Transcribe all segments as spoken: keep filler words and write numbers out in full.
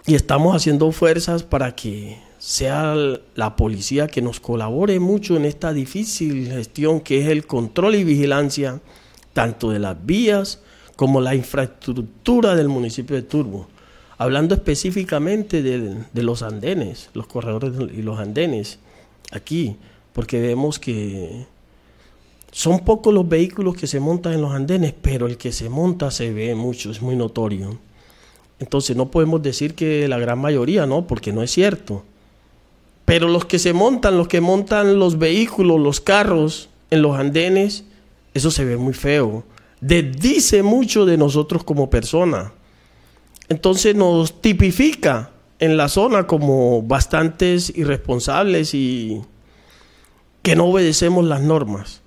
y estamos haciendo fuerzas para que sea la policía que nos colabore mucho en esta difícil gestión que es el control y vigilancia tanto de las vías como la infraestructura del municipio de Turbo. Hablando específicamente de, de los andenes, los corredores y los andenes aquí, porque vemos que son pocos los vehículos que se montan en los andenes, pero el que se monta se ve mucho, es muy notorio. Entonces no podemos decir que la gran mayoría, no, porque no es cierto. Pero los que se montan, los que montan los vehículos, los carros en los andenes, eso se ve muy feo. Dice mucho de nosotros como personas. Entonces nos tipifica en la zona como bastantes irresponsables y que no obedecemos las normas.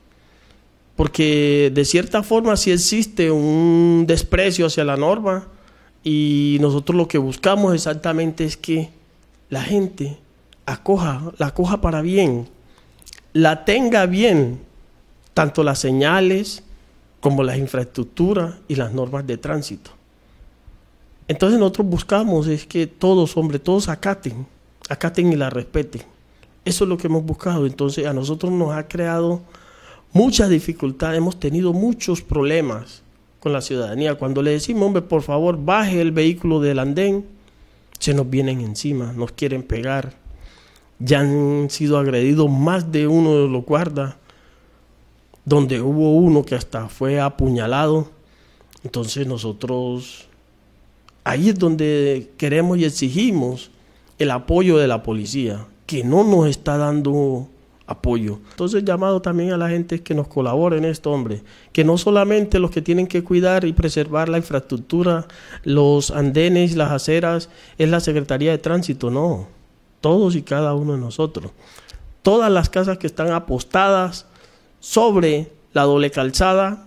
Porque de cierta forma sí existe un desprecio hacia la norma y nosotros lo que buscamos exactamente es que la gente acoja, la acoja para bien, la tenga bien, tanto las señales como las infraestructuras y las normas de tránsito. Entonces nosotros buscamos es que todos, hombre, todos acaten, acaten y la respeten. Eso es lo que hemos buscado. Entonces a nosotros nos ha creado muchas dificultades, hemos tenido muchos problemas con la ciudadanía. Cuando le decimos, hombre, por favor, baje el vehículo del andén, se nos vienen encima, nos quieren pegar. Ya han sido agredidos más de uno de los guardas, donde hubo uno que hasta fue apuñalado. Entonces nosotros, ahí es donde queremos y exigimos el apoyo de la policía, que no nos está dando apoyo. Entonces llamado también a la gente que nos colabore en esto, hombre, que no solamente los que tienen que cuidar y preservar la infraestructura, los andenes, las aceras, es la Secretaría de Tránsito, no, todos y cada uno de nosotros. Todas las casas que están apostadas sobre la doble calzada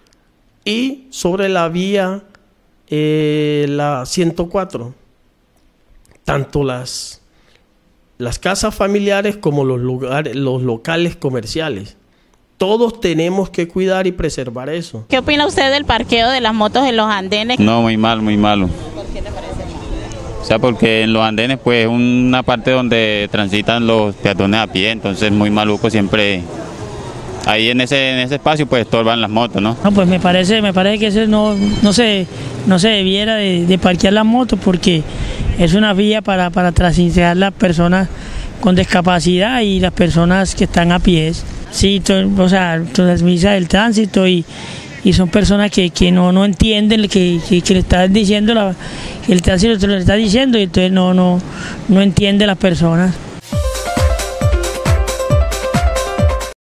y sobre la vía eh, la ciento cuatro, tanto las las casas familiares como los lugares, los locales comerciales. Todos tenemos que cuidar y preservar eso. ¿Qué opina usted del parqueo de las motos en los andenes? No, muy mal, muy malo. ¿Por qué te parece mal? O sea, porque en los andenes pues es una parte donde transitan los peatones a pie, entonces muy maluco siempre. Ahí en ese en ese espacio pues estorban las motos, ¿no? No, pues me parece, me parece que eso no, no se, no se debiera de, de parquear las motos porque es una vía para, para transitar las personas con discapacidad y las personas que están a pies. Sí, to, o sea, transmisa el tránsito y, y son personas que, que no, no entienden que, que, que le están diciendo, la, que el tránsito te lo está diciendo y entonces no, no, no entiende las personas.